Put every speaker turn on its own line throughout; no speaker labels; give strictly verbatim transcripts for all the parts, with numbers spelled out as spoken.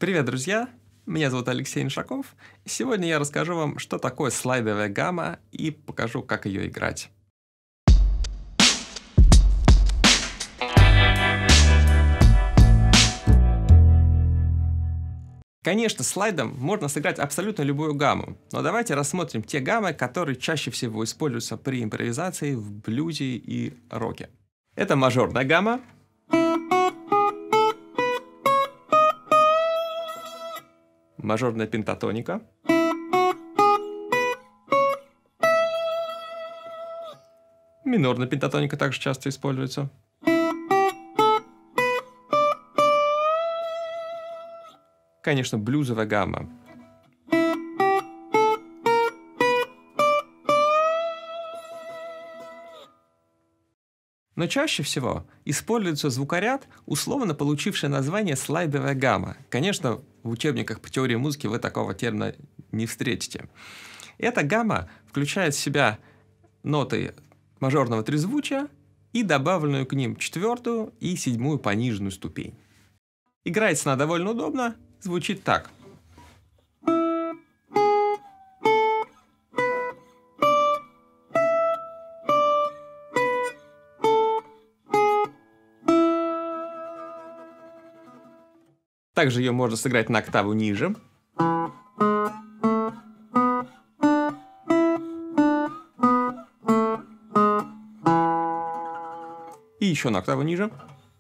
Привет, друзья! Меня зовут Алексей Иншаков. Сегодня я расскажу вам, что такое слайдовая гамма, и покажу, как ее играть. Конечно, слайдом можно сыграть абсолютно любую гамму, но давайте рассмотрим те гаммы, которые чаще всего используются при импровизации в блюзе и роке. Это мажорная гамма, мажорная пентатоника, минорная пентатоника также часто используется, конечно, блюзовая гамма. Но чаще всего используется звукоряд, условно получивший название слайдовая гамма. Конечно, в учебниках по теории музыки вы такого термина не встретите. Эта гамма включает в себя ноты мажорного трезвучия и добавленную к ним четвертую и седьмую пониженную ступень. Играется она довольно удобно, звучит так. Также ее можно сыграть на октаву ниже. И еще на октаву ниже.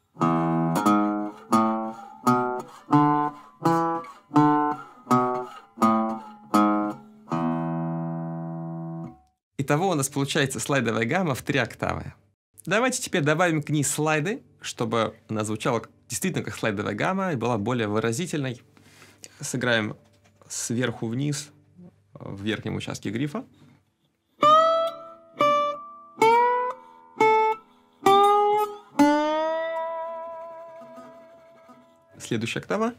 Итого у нас получается слайдовая гамма в три октавы. Давайте теперь добавим к ней слайды, чтобы она звучала действительно как слайдовая гамма и была более выразительной. Сыграем сверху вниз в верхнем участке грифа. Следующая октава.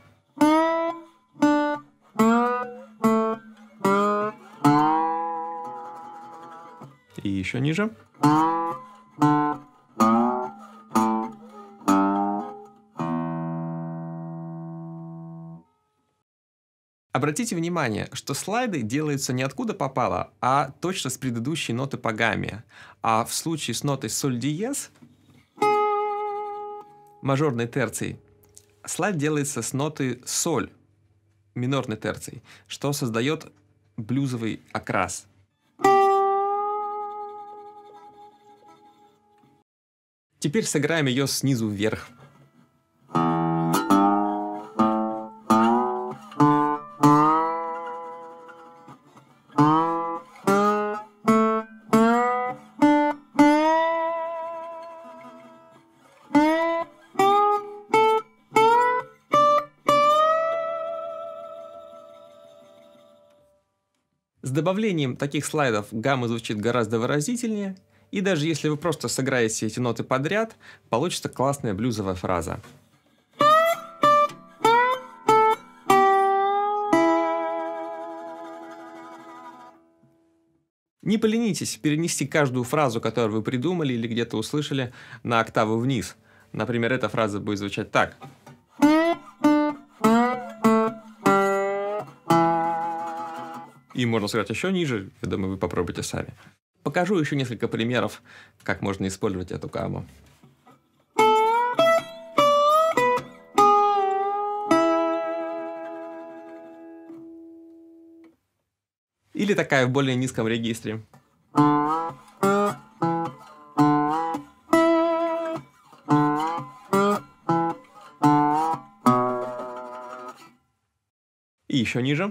И еще ниже. Обратите внимание, что слайды делаются не откуда попало, а точно с предыдущей ноты по гамме. А в случае с нотой соль диез, мажорной терцией, слайд делается с ноты соль, минорной терцией, что создает блюзовый окрас. Теперь сыграем ее снизу вверх. С добавлением таких слайдов гамма звучит гораздо выразительнее, и даже если вы просто сыграете эти ноты подряд, получится классная блюзовая фраза. Не поленитесь перенести каждую фразу, которую вы придумали или где-то услышали, на октаву вниз. Например, эта фраза будет звучать так. И можно сыграть еще ниже, я думаю, вы попробуйте сами. Покажу еще несколько примеров, как можно использовать эту гамму. Или такая в более низком регистре. И еще ниже.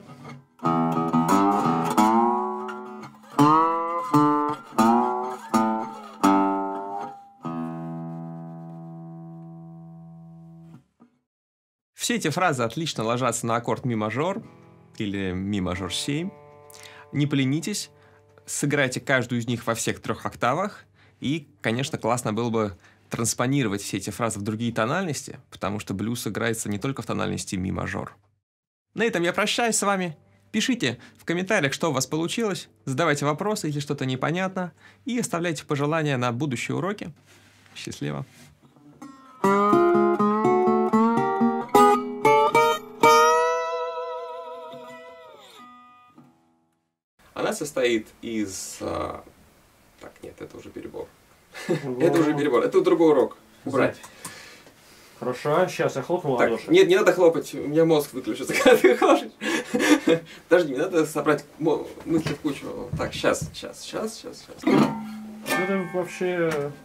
Все эти фразы отлично ложатся на аккорд ми мажор или ми мажор семь. Не поленитесь, сыграйте каждую из них во всех трех октавах. И, конечно, классно было бы транспонировать все эти фразы в другие тональности, потому что блюз играется не только в тональности ми мажор. На этом я прощаюсь с вами. Пишите в комментариях, что у вас получилось, задавайте вопросы, если что-то непонятно, и оставляйте пожелания на будущие уроки. Счастливо! аккорд состоит из... А... Так, нет, это уже перебор. Это уже перебор. Это другой урок. Убрать.
Хорошо, сейчас я хлопну
так,
ладоши.
Нет, не надо хлопать, у меня мозг выключится, когда ты хлопаешь. Подожди, мне надо собрать мысли в кучу. Так, сейчас, сейчас, сейчас, сейчас, сейчас.
Это вообще